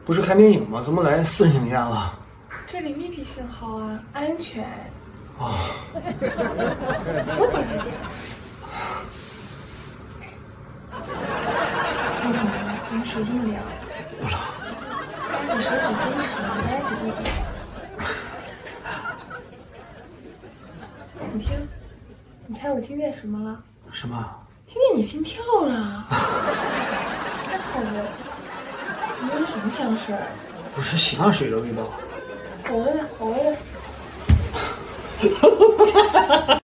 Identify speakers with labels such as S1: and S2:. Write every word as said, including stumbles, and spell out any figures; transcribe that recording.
S1: 不是看电影吗？怎么来私人影院了？
S2: 这里密闭信号啊，安全。
S1: 啊，
S2: 坐会儿来点。你干嘛呀？怎么手这么凉？
S1: 不冷。
S2: 你手指真长，再给我点。你听，你猜我听见什么了？
S1: 什么？
S2: 听见你心跳了。太好了，你闻什么香水？
S1: 不是洗发水的味道。
S2: 我闻闻，我闻闻。